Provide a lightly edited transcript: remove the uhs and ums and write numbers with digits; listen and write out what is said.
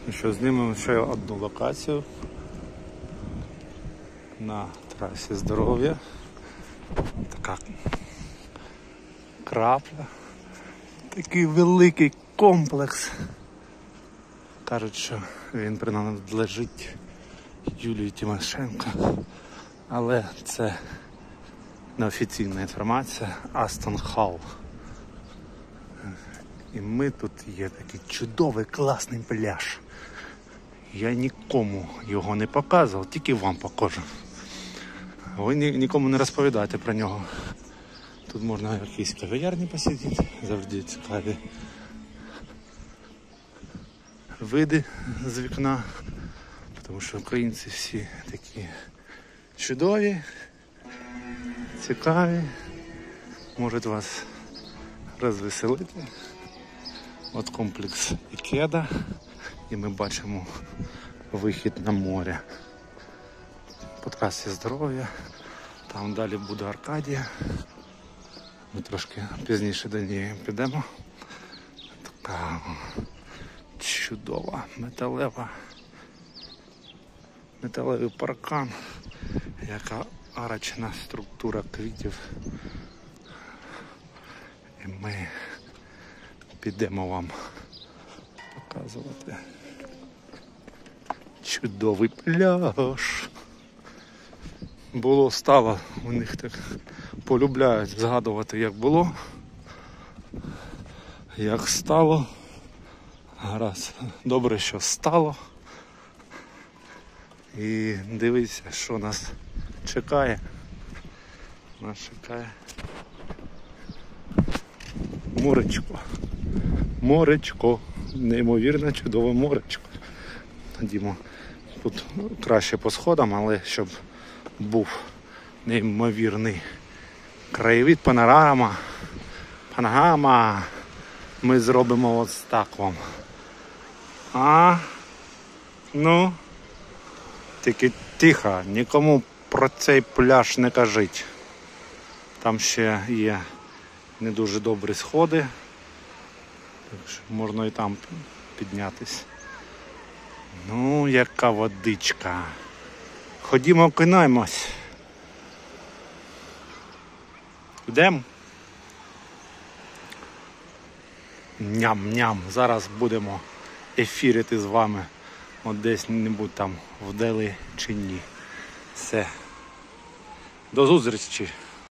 Ну що, знімемо ще одну локацію на трасі Здоров'я. Така крапля. Такий великий комплекс. Кажуть, що він принадлежить Юлії Тимошенко. Але це неофіційна інформація. Астон Халл. І ми тут є такий чудовий, класний пляж. Я нікому його не показував, тільки вам покажу. Ви нікому не розповідайте про нього. Тут можна в якійсь кав'ярні посидіти, завжди цікаві види з вікна. Тому що українці всі такі чудові, цікаві, можуть вас розвеселити. От комплекс Ікеда, і ми бачимо вихід на море. По трасі Здоров'я, там далі буде Аркадія. Ми трошки пізніше до неї підемо. Така чудова металевий паркан, яка арочна структура квітів. І ми підемо вам показувати чудовий пляж. Було, стало, у них так полюбляють згадувати, як було, як стало. Гаразд, добре, що стало. І дивіться, що нас чекає. Нас чекає моречко, неймовірно чудове моречко. Ходімо, тут краще по сходам, але щоб був неймовірний краєвид, панорама, ми зробимо ось так вам. Ну, тільки тихо, нікому про цей пляж не кажіть. Там ще є не дуже добрі сходи, так що можна і там піднятись. Ну, яка водичка. Ходімо, окунаємось. Йдемо? Ням-ням. Зараз будемо ефірити з вами от десь-небудь там вдали чи ні. Все. До зустрічі.